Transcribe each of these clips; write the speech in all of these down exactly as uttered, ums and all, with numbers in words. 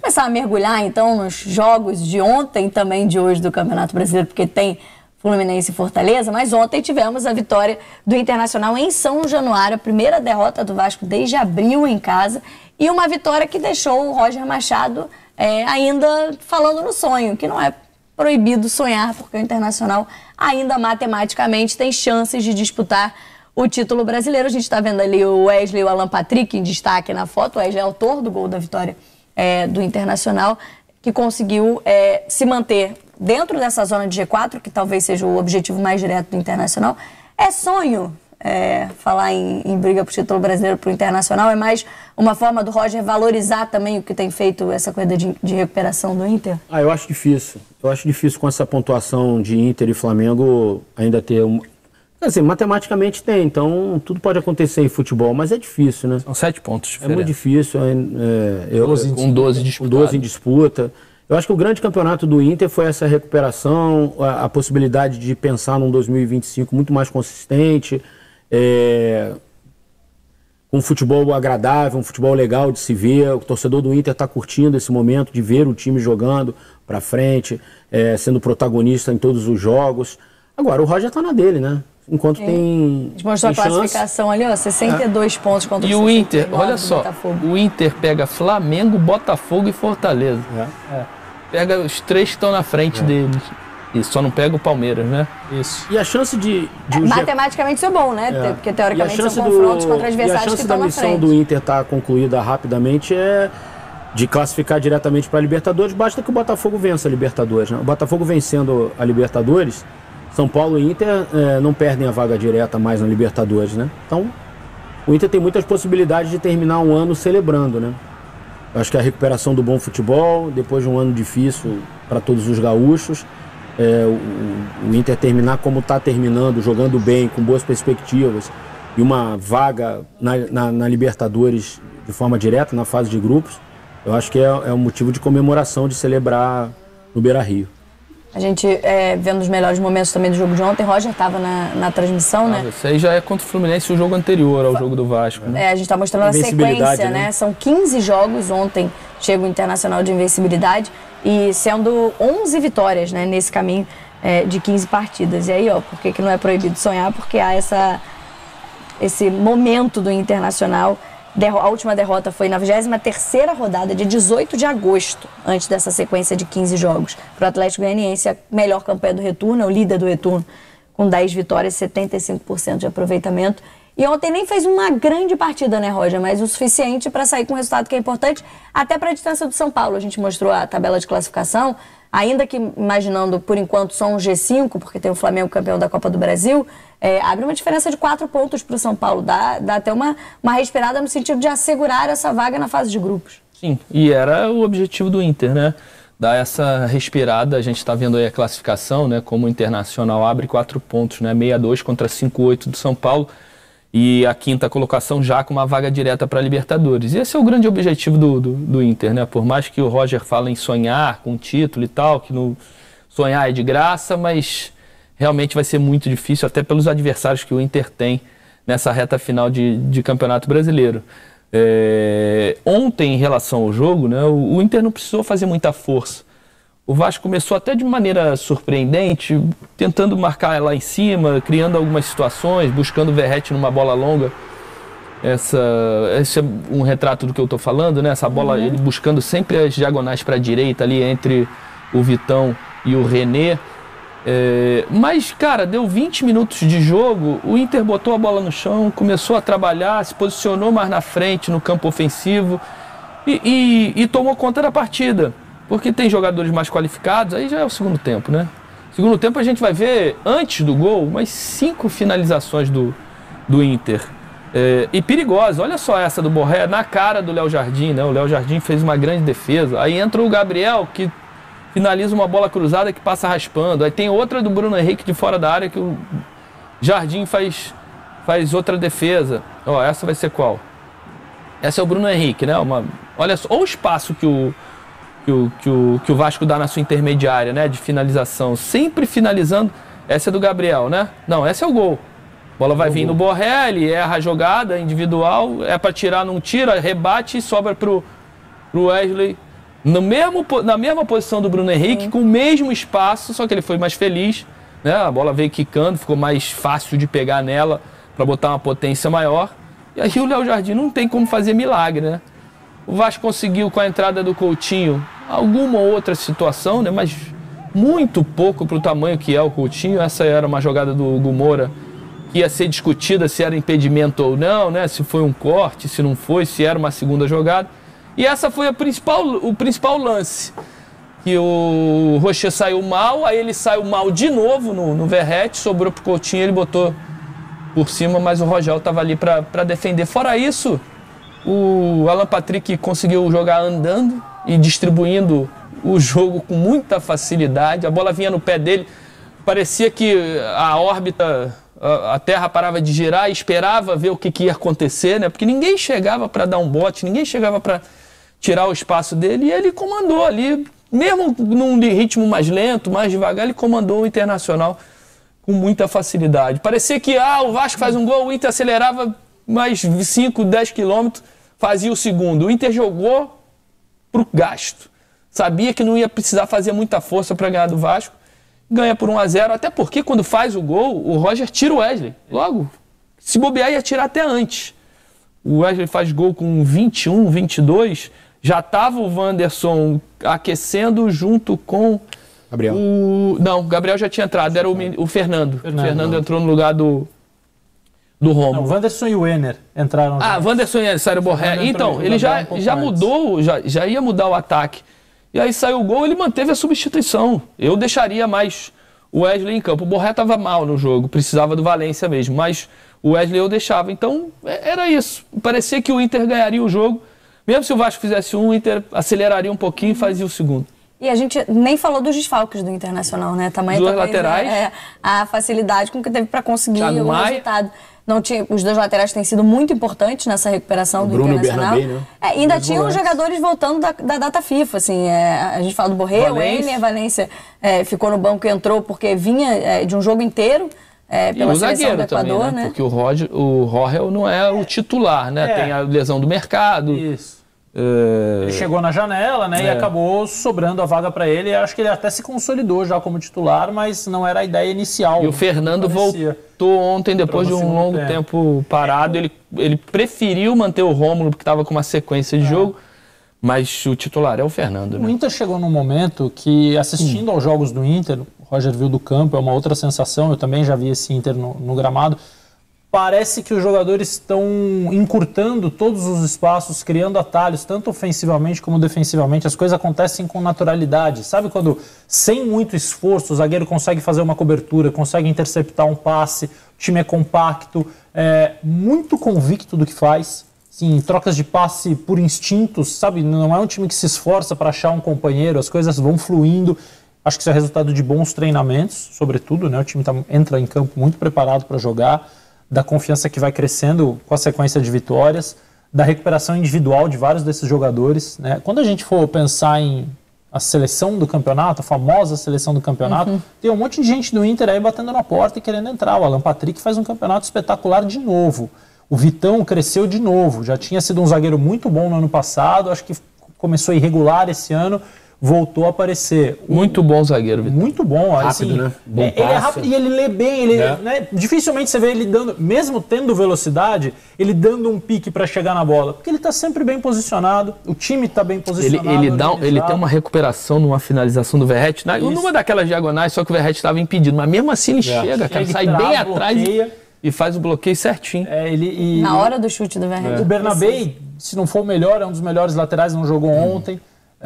começar a mergulhar, então, nos jogos de ontem, também de hoje do Campeonato Brasileiro, porque tem Fluminense e Fortaleza, mas ontem tivemos a vitória do Internacional em São Januário, a primeira derrota do Vasco desde abril em casa, e uma vitória que deixou o Roger Machado é, ainda falando no sonho, que não é proibido sonhar, porque o Internacional ainda matematicamente tem chances de disputar o título brasileiro. A gente está vendo ali o Wesley e o Alan Patrick em destaque na foto. O Wesley é autor do gol da vitória é, do Internacional, que conseguiu é, se manter dentro dessa zona de G quatro, que talvez seja o objetivo mais direto do Internacional. É sonho é, falar em, em briga para o título brasileiro para o Internacional, é mais uma forma do Roger valorizar também o que tem feito essa corrida de, de recuperação do Inter? Ah, eu acho difícil. Eu acho difícil com essa pontuação de Inter e Flamengo ainda ter um... Quer dizer, matematicamente tem, então tudo pode acontecer em futebol, mas é difícil, né? São sete pontos diferentes. É muito difícil. É, é, eu, doze, com doze disputados. doze em disputa. Eu acho que o grande campeonato do Inter foi essa recuperação, a, a possibilidade de pensar num dois mil e vinte e cinco muito mais consistente, é, com um futebol agradável, um futebol legal de se ver. O torcedor do Inter está curtindo esse momento de ver o time jogando para frente, é, sendo protagonista em todos os jogos. Agora, o Roger está na dele, né? Enquanto é. tem. A gente mostrou tem a classificação chance. ali, ó, sessenta e dois é. pontos contra o E o Inter, olha do só, Botafogo. o Inter pega Flamengo, Botafogo e Fortaleza. É. É. Pega os três que estão na frente é. deles. E só não pega o Palmeiras, né? Isso. E a chance de. de é, matematicamente isso é bom, né? É. Porque teoricamente são do... confrontos contra adversários que estão na frente. E a chance da missão do Inter estar tá concluída rapidamente é de classificar diretamente para a Libertadores. Basta que o Botafogo vença a Libertadores, né? O Botafogo vencendo a Libertadores, São Paulo e Inter é, não perdem a vaga direta mais na Libertadores, né? Então, o Inter tem muitas possibilidades de terminar um ano celebrando, né? Eu acho que a recuperação do bom futebol, depois de um ano difícil para todos os gaúchos, é, o, o Inter terminar como está terminando, jogando bem, com boas perspectivas, e uma vaga na, na, na Libertadores de forma direta, na fase de grupos, eu acho que é, é um motivo de comemoração, de celebrar no Beira-Rio. A gente é, vendo os melhores momentos também do jogo de ontem, Roger estava na, na transmissão, ah, né? Isso aí já é contra o Fluminense, o jogo anterior ao jogo do Vasco. Né? É, a gente está mostrando a sequência, né? né? São quinze jogos, ontem chega o Internacional de invencibilidade e sendo onze vitórias, né, nesse caminho é, de quinze partidas. E aí, ó, por que, que não é proibido sonhar? Porque há essa, esse momento do Internacional. A última derrota foi na vigésima terceira rodada, de dezoito de agosto, antes dessa sequência de quinze jogos. Para o Atlético Goianiense, a melhor campanha do retorno, é o líder do retorno, com dez vitórias, setenta e cinco por cento de aproveitamento. E ontem nem fez uma grande partida, né, Roger? Mas o suficiente para sair com um resultado que é importante, até para a distância do São Paulo. A gente mostrou a tabela de classificação, ainda que imaginando, por enquanto, só um G cinco, porque tem o Flamengo campeão da Copa do Brasil, é, abre uma diferença de quatro pontos para o São Paulo. Dá, dá até uma, uma respirada no sentido de assegurar essa vaga na fase de grupos. Sim, e era o objetivo do Inter, né? Dar essa respirada. A gente está vendo aí a classificação, né? Como o Internacional abre quatro pontos, né? sessenta e dois contra cinquenta e oito do São Paulo. E a quinta colocação já com uma vaga direta para a Libertadores. E esse é o grande objetivo do, do, do Inter, né? Por mais que o Roger fale em sonhar com título e tal, que no sonhar é de graça, mas realmente vai ser muito difícil, até pelos adversários que o Inter tem nessa reta final de, de Campeonato Brasileiro. É, ontem, em relação ao jogo, né, o, o Inter não precisou fazer muita força. O Vasco começou até de maneira surpreendente, tentando marcar lá em cima, criando algumas situações, buscando o Verratti numa bola longa. Essa, esse é um retrato do que eu estou falando, né? Essa bola, uhum. ele buscando sempre as diagonais para a direita, ali entre o Vitão e o René. É, mas, cara, deu vinte minutos de jogo, o Inter botou a bola no chão, começou a trabalhar, se posicionou mais na frente, no campo ofensivo, e, e, e tomou conta da partida. Porque tem jogadores mais qualificados, aí já é o segundo tempo, né? Segundo tempo a gente vai ver, antes do gol, umas cinco finalizações do, do Inter. É, e perigosas. Olha só essa do Borré, na cara do Léo Jardim, né? O Léo Jardim fez uma grande defesa. Aí entra o Gabriel, que finaliza uma bola cruzada que passa raspando. Aí tem outra do Bruno Henrique de fora da área que o Jardim faz, faz outra defesa. Ó, essa vai ser qual? Essa é o Bruno Henrique, né? Uma, olha só, olha o espaço que o Que o, que, o, que o Vasco dá na sua intermediária, né, de finalização, sempre finalizando. Essa é do Gabriel, né? Não, essa é o gol. A bola vai vir no Borré, ele erra a jogada individual, é para tirar, não tira, rebate e sobra pro, pro Wesley no mesmo, na mesma posição do Bruno Henrique, Sim. com o mesmo espaço, só que ele foi mais feliz, né? A bola veio quicando, ficou mais fácil de pegar nela para botar uma potência maior. E aí o Léo Jardim não tem como fazer milagre, né? O Vasco conseguiu, com a entrada do Coutinho, alguma outra situação, né? Mas muito pouco para o tamanho que é o Coutinho. Essa era uma jogada do Hugo Moura que ia ser discutida se era impedimento ou não, né? Se foi um corte, se não foi, se era uma segunda jogada. E essa foi a principal, o principal lance. Que o Rocher saiu mal, aí ele saiu mal de novo no, no Verratti, sobrou pro Coutinho, ele botou por cima, mas o Rogel estava ali para defender. Fora isso, o Alan Patrick conseguiu jogar andando e distribuindo o jogo com muita facilidade. A bola vinha no pé dele, parecia que a órbita, a, a Terra parava de girar e esperava ver o que, que ia acontecer, né? Porque ninguém chegava para dar um bote, ninguém chegava para tirar o espaço dele, e ele comandou ali, mesmo num ritmo mais lento, mais devagar, ele comandou o Internacional com muita facilidade. Parecia que ah, o Vasco faz um gol, o Inter acelerava mais cinco, dez quilômetros, fazia o segundo. O Inter jogou pro gasto. Sabia que não ia precisar fazer muita força para ganhar do Vasco. Ganha por um a zero, até porque quando faz o gol, o Roger tira o Wesley. Logo, se bobear, ia tirar até antes. O Wesley faz gol com vinte e um, vinte e dois... Já estava o Wanderson aquecendo junto com Gabriel. o... Não, o Gabriel já tinha entrado, era o, o Fernando. Fernando. O Fernando entrou no lugar do, do Romo. O Wanderson e o Ener entraram. Ah, o Wanderson e o Sário Borré. Então, ele já, um já mudou, já, já ia mudar o ataque. E aí saiu o gol, ele manteve a substituição. Eu deixaria mais o Wesley em campo. O Borré estava mal no jogo, precisava do Valência mesmo, mas o Wesley eu deixava. Então, era isso. Parecia que o Inter ganharia o jogo. Mesmo se o Vasco fizesse um, o Inter aceleraria um pouquinho e fazia o segundo. E a gente nem falou dos desfalques do Internacional, né? Tamanho Duas talvez, laterais. É, a facilidade com que teve para conseguir Thiago o Maia. resultado. Não tinha, os dois laterais têm sido muito importantes nessa recuperação o do Bruno Internacional. Bernabé, né? É, ainda Dois tinham os volantes. jogadores voltando da, da data FIFA, assim. É, a gente fala do Borré, o Ener, Valência é, ficou no banco e entrou porque vinha é, de um jogo inteiro. É, pela e o seleção zagueiro do Equador, também, né? né? Porque o Roger, o Rogel não é o titular, né? É. Tem a lesão do mercado. Isso. É... Ele chegou na janela, né? É. E acabou sobrando a vaga para ele. Acho que ele até se consolidou já como titular, mas não era a ideia inicial. E o Fernando voltou ontem, depois de um longo tempo, tempo parado. Ele, ele preferiu manter o Rômulo, porque estava com uma sequência de é. jogo. Mas o titular é o Fernando, né? O Inter chegou num momento que, assistindo hum. aos jogos do Inter, o Roger viu do campo, é uma outra sensação. Eu também já vi esse Inter no, no gramado. Parece que os jogadores estão encurtando todos os espaços, criando atalhos, tanto ofensivamente como defensivamente. As coisas acontecem com naturalidade. Sabe quando, sem muito esforço, o zagueiro consegue fazer uma cobertura, consegue interceptar um passe, o time é compacto, é muito convicto do que faz. Sim, trocas de passe por instintos, sabe? Não é um time que se esforça para achar um companheiro, as coisas vão fluindo. Acho que isso é resultado de bons treinamentos, sobretudo, né? O time tá, entra em campo muito preparado para jogar, da confiança que vai crescendo com a sequência de vitórias, da recuperação individual de vários desses jogadores, né? Quando a gente for pensar em a seleção do campeonato, a famosa seleção do campeonato, uhum. tem um monte de gente do Inter aí batendo na porta e querendo entrar. O Alan Patrick faz um campeonato espetacular de novo. O Vitão cresceu de novo, já tinha sido um zagueiro muito bom no ano passado, acho que começou irregular esse ano, voltou a aparecer. Muito bom zagueiro, Vitão. Muito bom. Rápido, assim, né? Bom é, ele é rápido e ele lê bem. Ele, é. né, dificilmente você vê ele dando, mesmo tendo velocidade, ele dando um pique para chegar na bola. Porque ele está sempre bem posicionado, o time está bem posicionado. Ele, ele, dá, ele tem uma recuperação numa finalização do Verratti, na, numa daquelas diagonais, só que o Verratti estava impedido. Mas mesmo assim ele é. chega, cara, ele sai trava, bem atrás e, e faz o bloqueio certinho. É, ele, e, na hora do chute do Verratti. É. O Bernabé, se não for o melhor, é um dos melhores laterais, não jogou hum. ontem.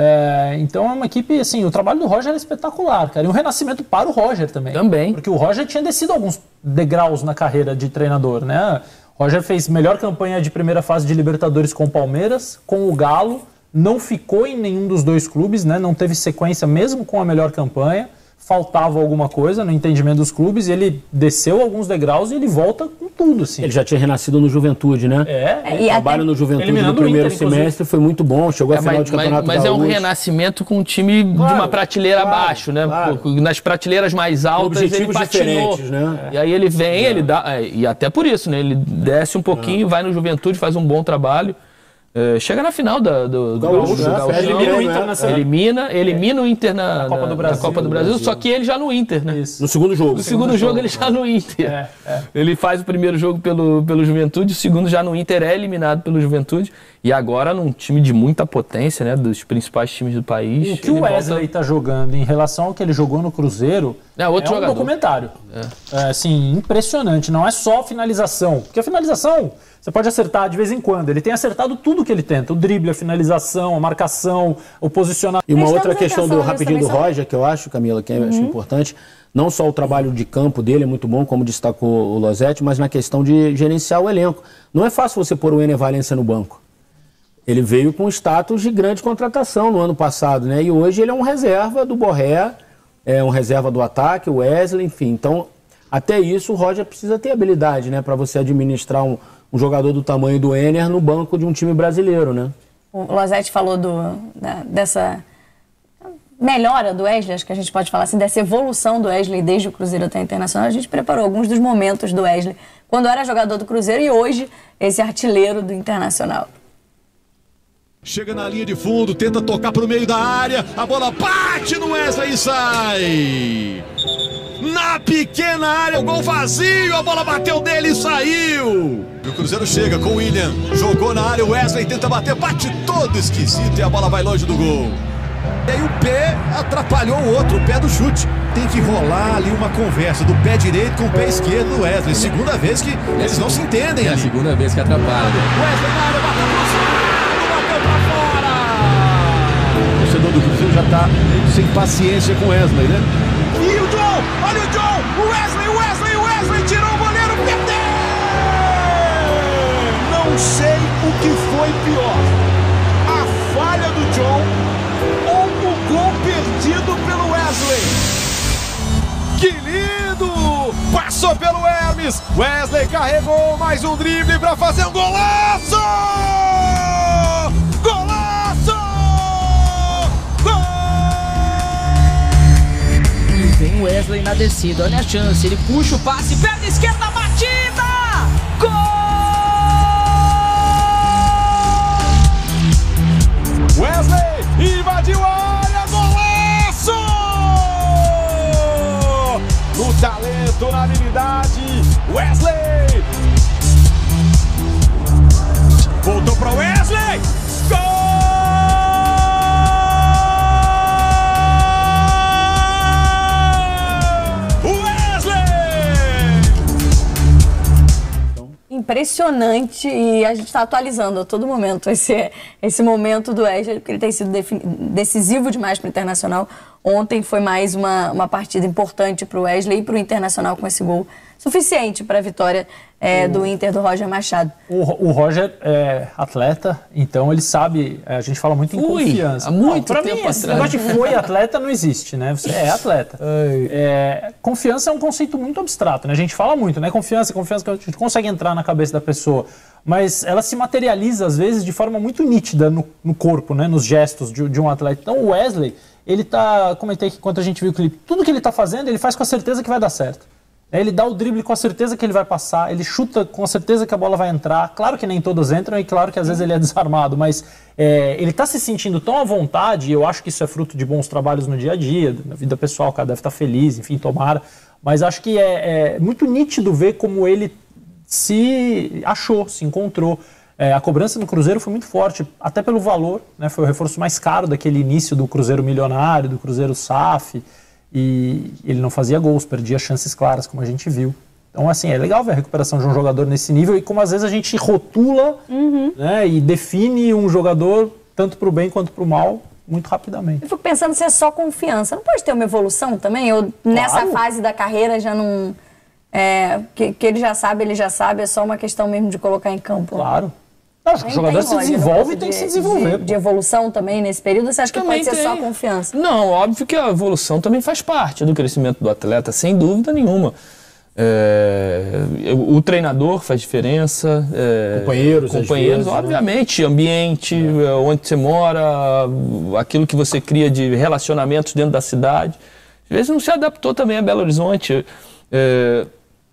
É, então é uma equipe, assim, o trabalho do Roger é espetacular, cara, e um renascimento para o Roger também. Também. Porque o Roger tinha descido alguns degraus na carreira de treinador, né? O Roger fez melhor campanha de primeira fase de Libertadores com o Palmeiras, com o Galo, não ficou em nenhum dos dois clubes, né? Não teve sequência mesmo com a melhor campanha. Faltava alguma coisa no entendimento dos clubes e ele desceu alguns degraus e ele volta com tudo, assim. Ele já tinha renascido no Juventude, né? É. O trabalho no Juventude no primeiro Inter, semestre inclusive. Foi muito bom, chegou à é, final mas, de campeonato Mas, mas é um Gaúcho. renascimento com um time claro, de uma prateleira claro, abaixo, né? Claro. Nas prateleiras mais altas ele patinou. Né? E aí ele vem, é. ele dá... E até por isso, né? Ele desce um pouquinho, é. vai no Juventude, faz um bom trabalho. É, chega na final da, do, do Gaúcho, Gaúcho, né? Gaúcho, Elimina não, o Inter nessa... Elimina, elimina o Inter na, na Copa do Brasil, na Copa do Brasil, só que ele já no Inter, né? Isso. No segundo jogo. No segundo, segundo jogo, jogo ele já no Inter. É, é. Ele faz o primeiro jogo pelo, pelo Juventude, o segundo já no Inter é eliminado pelo Juventude. E agora num time de muita potência, né? Dos principais times do país. E o que o Wesley está volta... jogando em relação ao que ele jogou no Cruzeiro é, outro é um jogador. documentário. É. É, assim, impressionante. Não é só finalização. Porque a finalização você pode acertar de vez em quando. Ele tem acertado tudo que ele tenta. O drible, a finalização, a marcação, o posicionamento. E uma outra questão do rapidinho do Roger, que eu acho, Camila, que eu uhum. acho importante, não só o trabalho de campo dele é muito bom, como destacou o Losetti, mas na questão de gerenciar o elenco. Não é fácil você pôr o Ener Valencia no banco. Ele veio com status de grande contratação no ano passado, né? E hoje ele é um reserva do Borré, é um reserva do ataque, o Wesley, enfim. Então, até isso o Roger precisa ter habilidade, né? Para você administrar um, um jogador do tamanho do Ener no banco de um time brasileiro, né? O Losetti falou do, da, dessa melhora do Wesley, acho que a gente pode falar assim, dessa evolução do Wesley desde o Cruzeiro até o Internacional. A gente preparou alguns dos momentos do Wesley quando era jogador do Cruzeiro e hoje esse artilheiro do Internacional. Chega na linha de fundo, tenta tocar para o meio da área, a bola bate no Wesley e sai. Na pequena área, o gol vazio, a bola bateu dele e saiu. E o Cruzeiro chega com o William, jogou na área, o Wesley tenta bater, bate todo esquisito e a bola vai longe do gol. E aí o pé atrapalhou o outro, o pé do chute. Tem que rolar ali uma conversa do pé direito com o pé esquerdo do Wesley. Segunda vez que eles não se entendem ali. É a segunda vez que atrapalha. Wesley na área, bateu pro lado, bateu pra fora. O torcedor do Cruzeiro já tá sem paciência com o Wesley, né? E o John, olha o John, o Wesley, o Wesley, o Wesley tirou o goleiro, perdeu! Não sei o que foi pior, a falha do John ou o gol perdido pelo Wesley. Que lindo! Passou pelo Hermes, Wesley carregou mais um drible para fazer um golaço! Golaço! Gol! Vem o Wesley na descida, olha a chance, ele puxa o passe, perna esquerda, batida! Gol! Wesley invadiu a área, golaço! No talento, na habilidade, Wesley! Voltou para Wesley! Gol! Impressionante, e a gente está atualizando a todo momento esse, esse momento do Wesley, porque ele tem sido decisivo demais para o Internacional. Ontem foi mais uma, uma partida importante para o Wesley e para o Internacional com esse gol suficiente para a vitória é, do Inter do Roger Machado. O, o Roger é atleta, então ele sabe, a gente fala muito em Fui, confiança. há muito não, tempo mim, atrás. Esse negócio de foi atleta não existe, né? Você é atleta. É, confiança é um conceito muito abstrato, né? A gente fala muito, né? Confiança, confiança, que a gente consegue entrar na cabeça da pessoa, mas ela se materializa às vezes de forma muito nítida no, no corpo, né? Nos gestos de, de um atleta. Então o Wesley, ele tá, comentei que enquanto a gente viu o clipe, tudo que ele tá fazendo, ele faz com a certeza que vai dar certo. Ele dá o drible com a certeza que ele vai passar, ele chuta com a certeza que a bola vai entrar. Claro que nem todas entram e claro que às vezes ele é desarmado, mas é, ele está se sentindo tão à vontade, e eu acho que isso é fruto de bons trabalhos no dia a dia, na vida pessoal, o cara deve estar feliz, enfim, tomara. Mas acho que é, é muito nítido ver como ele se achou, se encontrou. É, a cobrança no Cruzeiro foi muito forte, até pelo valor, né? Foi o reforço mais caro daquele início do Cruzeiro milionário, do Cruzeiro S A F. E ele não fazia gols, perdia chances claras, como a gente viu. Então, assim, é legal ver a recuperação de um jogador nesse nível e como às vezes a gente rotula uhum. né, e define um jogador, tanto para o bem quanto para o mal, muito rapidamente. Eu fico pensando se é só confiança. Não pode ter uma evolução também? Ou nessa claro. fase da carreira já não... É, que, que ele já sabe, ele já sabe, é só uma questão mesmo de colocar em campo. Claro. Não, acho que o jogador se desenvolve e tem que se desenvolver. De, de evolução também nesse período, você acha que também pode ser tem. só confiança? Não, óbvio que a evolução também faz parte do crescimento do atleta, sem dúvida nenhuma. É, o, o treinador faz diferença. É, companheiros, companheiros, vezes, obviamente, né? ambiente, é. onde você mora, aquilo que você cria de relacionamentos dentro da cidade. Às vezes não se adaptou também a Belo Horizonte. É,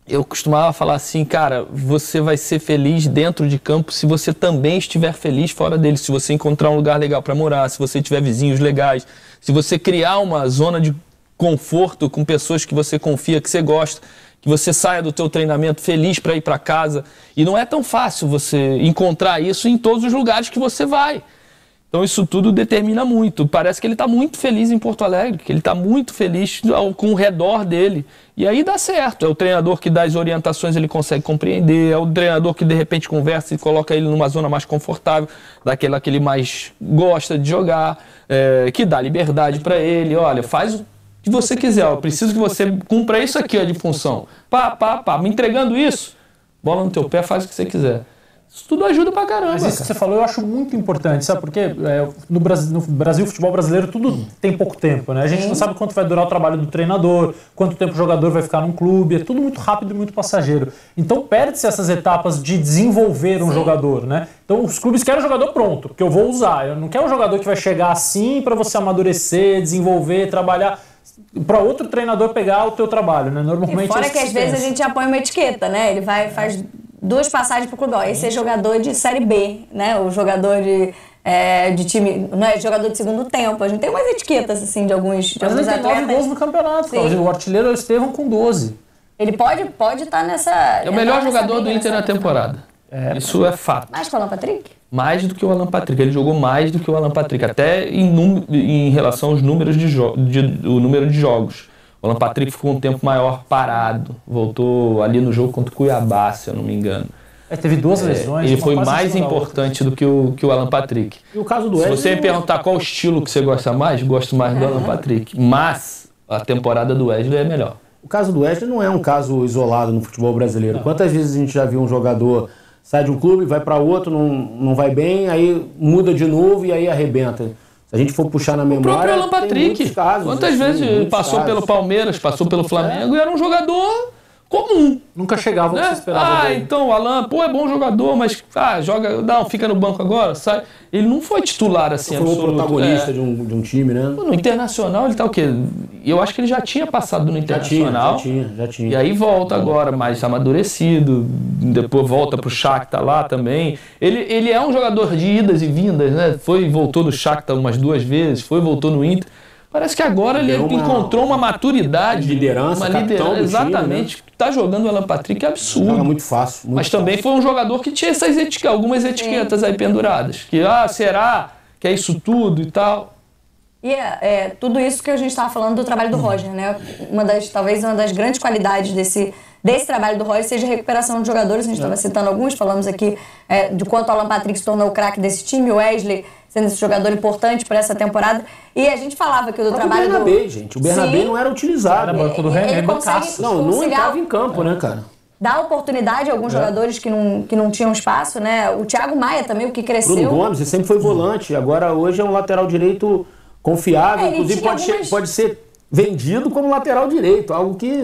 eu costumava falar assim, cara, você vai ser feliz dentro de campo se você também estiver feliz fora dele, se você encontrar um lugar legal para morar, se você tiver vizinhos legais, se você criar uma zona de conforto com pessoas que você confia, que você gosta, que você saia do teu treinamento feliz para ir para casa. E não é tão fácil você encontrar isso em todos os lugares que você vai. Então isso tudo determina muito. Parece que ele está muito feliz em Porto Alegre, que ele está muito feliz com o redor dele. E aí dá certo. É o treinador que dá as orientações, ele consegue compreender. É o treinador que de repente conversa e coloca ele numa zona mais confortável, daquela que ele mais gosta de jogar, é, que dá liberdade para ele. Olha, faz o que você quiser. Eu preciso que você cumpra isso aqui ó, de função. Pá, pá, pá. Me entregando isso, bola no teu pé, faz o que você quiser. Isso tudo ajuda pra caramba. Mas isso cara. que você falou eu acho muito importante, sabe? Porque é, no, Brasil, no Brasil, futebol brasileiro, tudo tem pouco tempo, né? A gente não sabe quanto vai durar o trabalho do treinador, quanto tempo o jogador vai ficar num clube, é tudo muito rápido e muito passageiro. Então perde-se essas etapas de desenvolver um Sim. jogador, né? Então os clubes querem um jogador pronto, que eu vou usar. Eu não quero um jogador que vai chegar assim para você amadurecer, desenvolver, trabalhar para outro treinador pegar o teu trabalho, né? Normalmente. E fora que às vezes a gente já põe uma etiqueta, né? Ele vai faz duas passagens pro clube, ó, esse é jogador de Série B, né? O jogador de, é, de time, não é jogador de segundo tempo. A gente tem umas etiquetas assim de alguns, de Mas alguns ele tem nove gols no campeonato. O artilheiro é o Estevão com doze. Ele pode pode estar tá nessa. É o melhor jogador do Inter na temporada. É, Isso é fato. Mais que o Alan Patrick? Mais do que o Alan Patrick. Ele jogou mais do que o Alan Patrick, até em, num, em relação aos números de, jo de o número de jogos. O Alan Patrick ficou um tempo maior parado. Voltou ali no jogo contra o Cuiabá, se eu não me engano. É, teve duas lesões. É, ele foi mais importante do que o, que o Alan Patrick. E o caso do Se Wesley, você me perguntar qual estilo que você gosta mais, gosto mais do Alan Patrick. Mas a temporada do Wesley é melhor. O caso do Wesley não é um caso isolado no futebol brasileiro. Não. Quantas vezes a gente já viu um jogador sai de um clube, vai para outro, não, não vai bem, aí muda de novo e aí arrebenta. Se a gente for puxar na memória, o próprio Alan Patrick. Casos, Quantas assim, vezes ele passou casos. pelo Palmeiras, passou pelo Flamengo e era um jogador comum. Nunca chegava né? o que se esperava Ah, dele. então o Alan, pô, é bom jogador, mas ah, joga, não, fica no banco agora, sai. Ele não foi titular assim, foi absoluto. o protagonista é. de, um, de um time, né? No Internacional ele tá o quê? Eu acho que ele já tinha passado no Internacional. Já tinha, já tinha, já tinha. E aí volta agora, mais amadurecido, depois volta pro Shakhtar lá também. Ele, ele é um jogador de idas e vindas, né? Foi e voltou no Shakhtar umas duas vezes, foi e voltou no Inter. Parece que agora ele uma, encontrou uma maturidade, liderança, uma liderança, exatamente. Time, né? Tá jogando o Alan Patrick, é absurdo. Joga muito fácil. Muito Mas fácil. também foi um jogador que tinha essas etiquetas, algumas etiquetas aí penduradas. Que, ah, será que é isso tudo e tal? E é, é tudo isso que a gente estava falando do trabalho do Roger, né? Uma das, talvez uma das grandes qualidades desse, desse trabalho do Roger seja a recuperação de jogadores. A gente estava citando alguns, falamos aqui é, de quanto o Alan Patrick se tornou o craque desse time, o Wesley sendo esse jogador importante para essa temporada. E a gente falava que o do trabalho o Bernabé, do... gente. O Bernabé Sim. não era utilizado. Era banco do René, Não, não entrava em campo, né, cara? Dá oportunidade a alguns é. jogadores que não, que não tinham espaço, né? O Thiago Maia também, o que cresceu. Bruno Gomes, ele sempre foi volante. Agora, hoje é um lateral direito confiável. É, inclusive, pode, algumas... pode ser vendido como lateral direito. Algo que...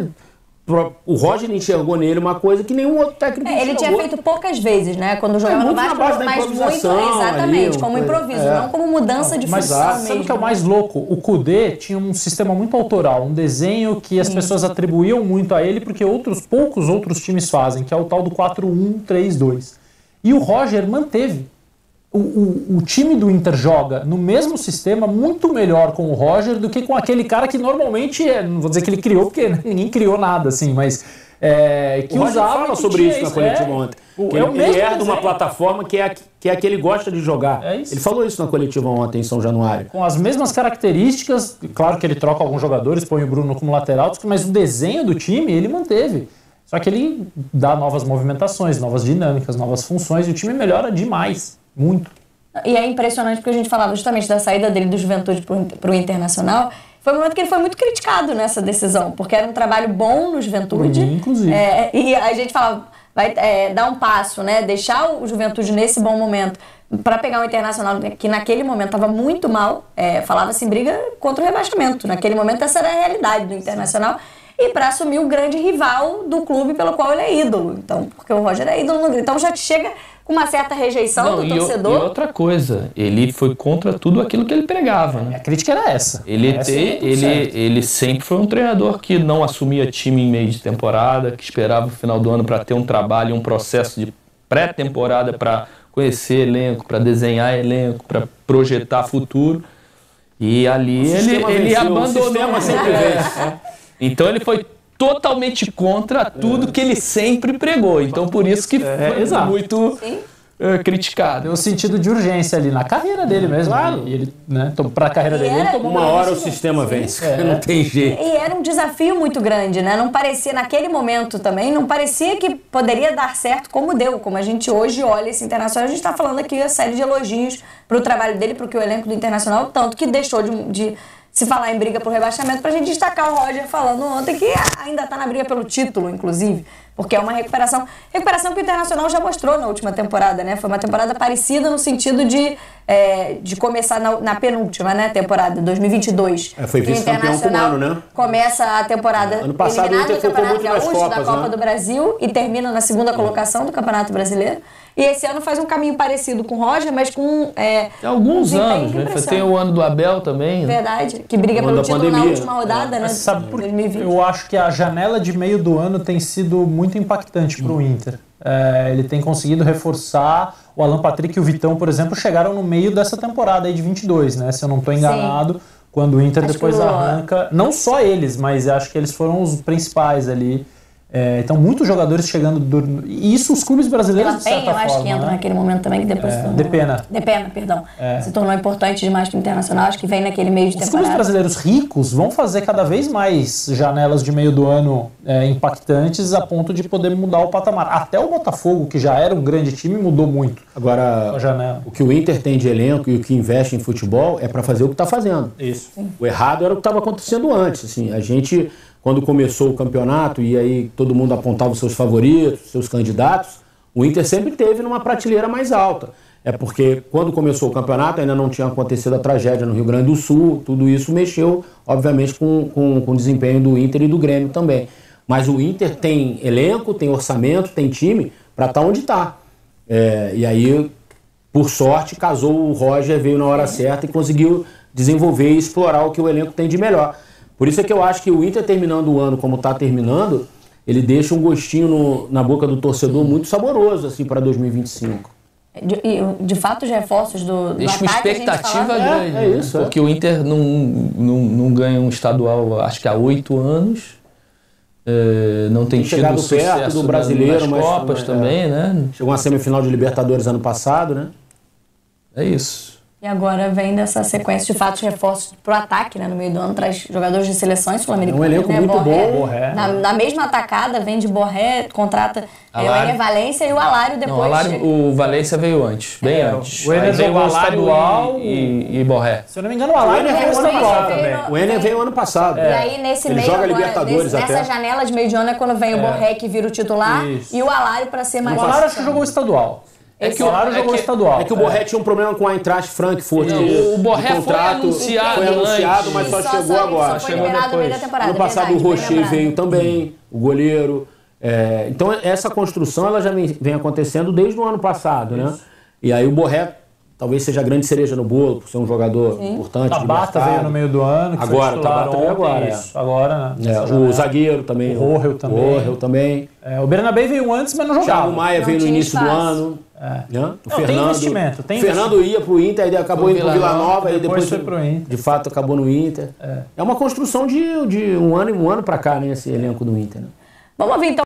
O Roger enxergou nele uma coisa que nenhum outro técnico é, ele enxergou. tinha feito poucas vezes, né? Quando jogava é, no Vasco, mas muito, exatamente, ali, como improviso, é. não como mudança de mas, função mas, mesmo. Sabe o que é o mais louco? O Kudê tinha um sistema muito autoral, um desenho que as Sim. pessoas atribuíam muito a ele, porque outros poucos outros times fazem, que é o tal do quatro um três dois. E o Roger manteve. O, o, o time do Inter joga no mesmo sistema muito melhor com o Roger do que com aquele cara que normalmente, é, não vou dizer que ele criou, porque ninguém criou nada assim, mas é, que o usava... Roger fala sobre isso na coletiva é, ontem. Que é ele ele herda uma plataforma que é, a, que é a que ele gosta de jogar. É ele falou isso na coletiva ontem em São Januário. Com as mesmas características, claro que ele troca alguns jogadores, põe o Bruno como lateral, mas o desenho do time ele manteve. Só que ele dá novas movimentações, novas dinâmicas, novas funções e o time melhora demais. Muito. E é impressionante porque a gente falava justamente da saída dele do Juventude para o Internacional. Foi um momento que ele foi muito criticado nessa decisão, porque era um trabalho bom no Juventude. Uhum, inclusive. É, e a gente falava, vai é, dar um passo, né? Deixar o Juventude nesse bom momento para pegar o Internacional, que naquele momento estava muito mal. É, falava-se em briga contra o rebaixamento. Naquele momento essa era a realidade do Internacional. E para assumir o grande rival do clube pelo qual ele é ídolo. Então, porque o Roger é ídolo no Grêmio. Então já chega com uma certa rejeição Não, do e torcedor. E outra coisa, ele foi contra tudo aquilo que ele pregava, né? A crítica era essa. Ele, essa te, ele, ele sempre foi um treinador que não assumia time em meio de temporada, que esperava o final do ano para ter um trabalho, um processo de pré-temporada para conhecer elenco, para desenhar elenco, para projetar futuro. E ali ele, ele abandonou. O sistema sempre vence. Então ele foi totalmente contra tudo que ele sempre pregou. Então por isso que foi é, muito uh, criticado. Tem um sentido de urgência ali na carreira dele mesmo. Claro. E ele, né, para a carreira dele, ele tomou uma hora o sistema vence. É. Não tem jeito. E era um desafio muito grande, né? Não parecia, naquele momento também, não parecia que poderia dar certo como deu, como a gente hoje olha esse Internacional. A gente está falando aqui uma série de elogios para o trabalho dele, para o elenco do Internacional, tanto que deixou de, de se falar em briga por rebaixamento, para a gente destacar o Roger falando ontem que ainda está na briga pelo título, inclusive, porque é uma recuperação. Recuperação que o Internacional já mostrou na última temporada, né? Foi uma temporada parecida no sentido de, é, de começar na, na penúltima, né, temporada, dois mil e vinte e dois. É, foi vice-campeão com o ano, né? Começa a temporada ano passado eliminado do Campeonato Gaúcho, Copas, da Copa né? do Brasil, e termina na segunda colocação do Campeonato Brasileiro. E esse ano faz um caminho parecido com o Roger, mas com... É, Tem alguns um anos, né? Tem o ano do Abel também. Verdade, que briga pelo título pandemia. Na última rodada, é. né? Sabe por que eu acho que a janela de meio do ano tem sido muito impactante para o Inter. É, ele tem conseguido reforçar. O Alan Patrick e o Vitão, por exemplo, chegaram no meio dessa temporada aí de vinte e dois, né? Se eu não estou enganado, Sim. quando o Inter acho depois arranca... Não só eles, mas acho que eles foram os principais ali. É, então, muitos jogadores chegando... Do, e isso os clubes brasileiros, de certa forma, eu acho que entra né? naquele momento também, que depois... É, tornou, Depena. Depena, perdão. É. Se tornou importante demais para o Internacional, acho que vem naquele meio de os temporada. Os clubes brasileiros ricos vão fazer cada vez mais janelas de meio do ano é, impactantes a ponto de poder mudar o patamar. Até o Botafogo, que já era um grande time, mudou muito. Agora, a janela. O que o Inter tem de elenco e o que investe em futebol é para fazer o que está fazendo. Isso. Sim. O errado era o que estava acontecendo antes. Assim, a gente... Quando começou o campeonato e aí todo mundo apontava os seus favoritos, seus candidatos, o Inter sempre teve numa prateleira mais alta. É porque quando começou o campeonato ainda não tinha acontecido a tragédia no Rio Grande do Sul, tudo isso mexeu, obviamente, com, com, com o desempenho do Inter e do Grêmio também. Mas o Inter tem elenco, tem orçamento, tem time para estar onde está. É, e aí, por sorte, casou o Roger, veio na hora certa e conseguiu desenvolver e explorar o que o elenco tem de melhor. Por isso é que eu acho que o Inter terminando o ano como está terminando, ele deixa um gostinho no, na boca do torcedor muito saboroso assim, para dois mil e vinte e cinco. De, de fato, os reforços do, do deixa uma expectativa grande. É, é isso, porque é. o Inter não, não, não ganha um estadual, acho que há oito anos. É, não tem, tem tido chegado sucesso perto do brasileiro, nas Copas mas, também, é. né? Chegou uma semifinal de Libertadores ano passado, né? É isso. E agora vem dessa sequência de fatos reforços pro ataque, né? No meio do ano, traz jogadores de seleções sul-americanas. É um elenco né? muito Borré, bom. Borré. Na, na mesma atacada, vem de Borré, contrata é, o Ener Valência e o Alário depois. Não, o, Alário, o Valência veio antes, bem é, antes. O Ener veio o estadual e, e, e Borré. Se eu não me engano, o Alário veio o estadual também. O Ener veio ano passado. É. E aí, nesse Ele meio, joga agora, Libertadores nesse, até. nessa janela de meio de ano é quando vem é. o Borré que vira o titular Isso. e o Alário para ser mais... O Alário acho que jogou o estadual. É que o Alário jogou é que, estadual. É que o Borré é. tinha um problema com a Eintracht Frankfurt. Não, de, o Borré de contrato, foi anunciado, foi anunciado mas só, só chegou só, agora. Só foi liberado no meio da temporada. Ano passado verdade, o Rocher veio também, o goleiro. É, então essa construção ela já vem, vem acontecendo desde o ano passado, né? E aí o Borré talvez seja a grande cereja no bolo, por ser um jogador Sim. importante. Tabata veio no meio do ano. Que agora, o Tabata veio agora. Isso, agora, né? É, o zagueiro também. O Rohel também. O Rohel também. É, o Bernabé veio antes, mas não jogava. Thiago Maia não veio no início espaço. do ano. É. Né? O não, Fernando, tem investimento. Tem o Fernando investimento. ia pro Inter, aí acabou indo pro Vila Nova, e depois, depois foi pro Inter. De fato, acabou no Inter. É, é uma construção de, de um ano e um ano pra cá, né? Esse elenco do Inter. Né? Vamos ouvir então.